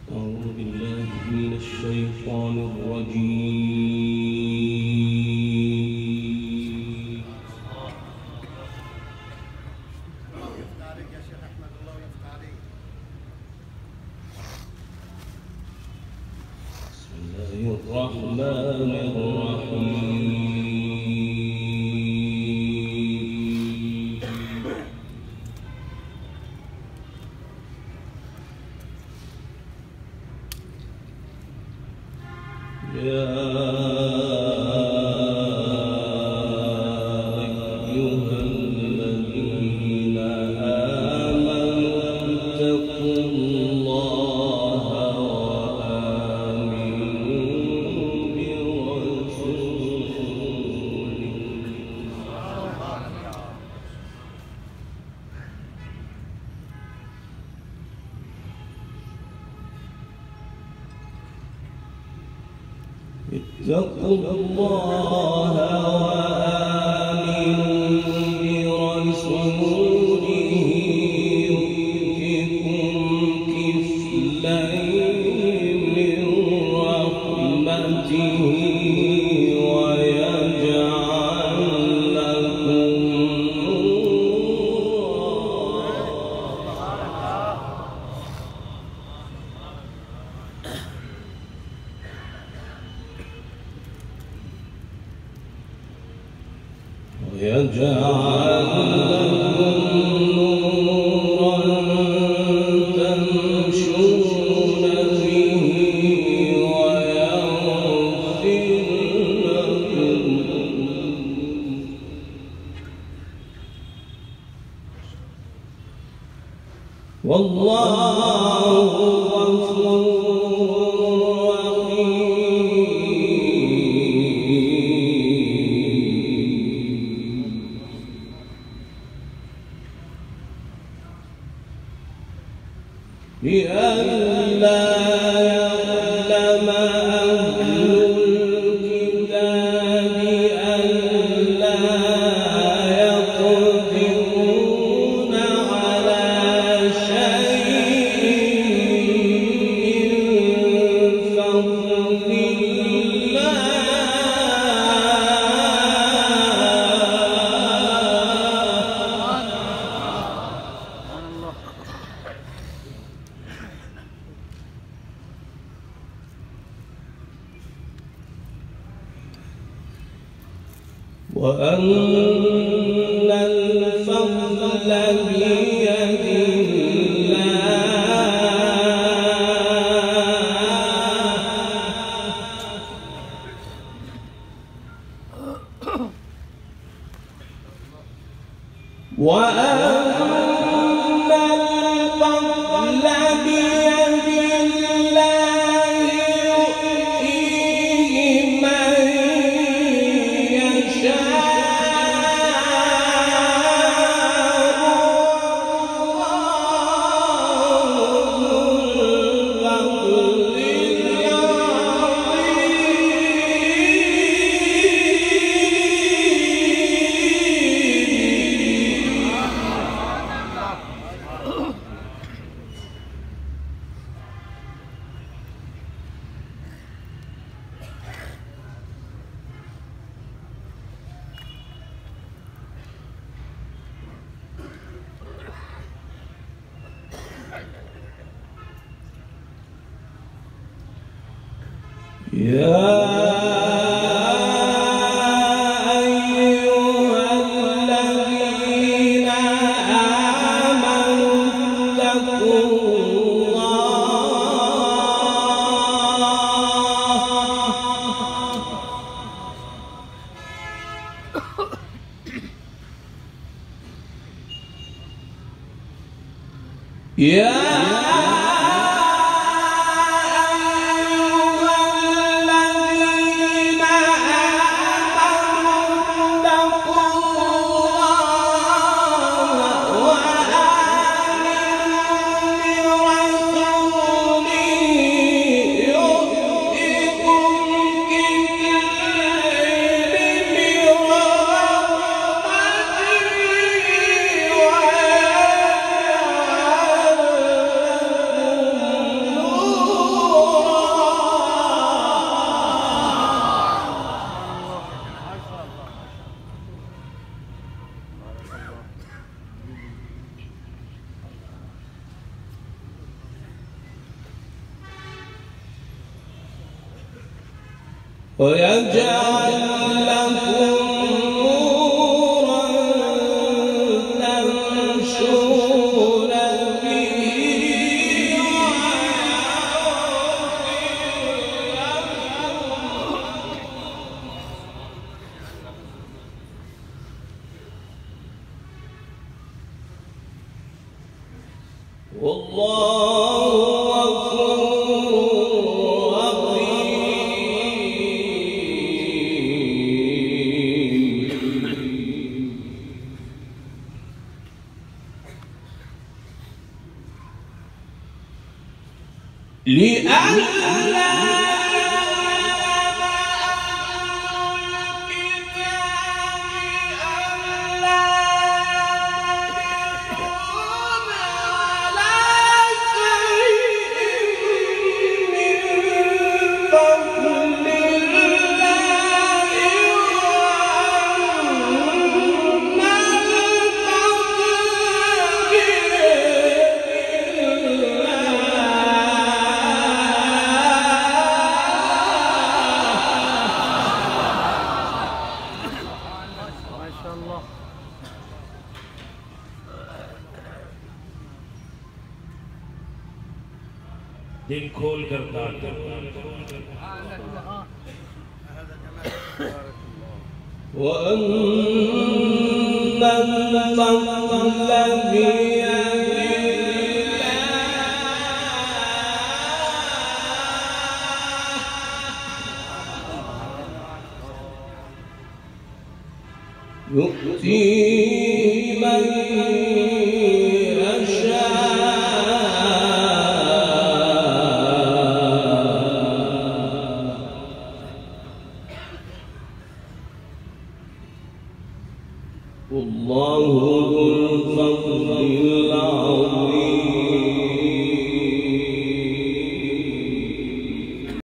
أعوذ بالله من الشيطان الرجيم. يفتح عليك يا شيخ أحمد، الله يفتح عليك. بسم الله الرحمن الرحيم. يا أيها الذين آمنوا اتقوا الله وآمنوا برسوله اتقوا الله وآمنوا برسوله يؤتكم كفلين من رحمته ويجعل لكم نورا تمشون به ويغفر لكم والله غفور لئلا يعلم أهل الكتاب ألا يقدرون على شيء من فضل وأن الفضل بيد الله وأن الفضل بيد الله يؤتيه من يا أيها الذين آمنوا اتقوا الله يا أيها الذين ويجعل لكم نورا تمشون به والله غفور رحيم. لئلا دل کھول کر دعا وأن الفضل بيد الله يؤتيه من والله ذو الفضل العظيم.